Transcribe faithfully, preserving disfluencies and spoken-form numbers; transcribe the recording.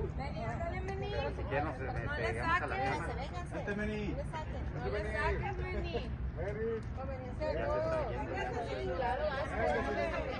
Meni, ándale, Meni. Si quieren nos No le pegamos a la saques. cama. Vente, Meni. No le saques, Meni. Meni. Conveniencia, no. Claro, vas.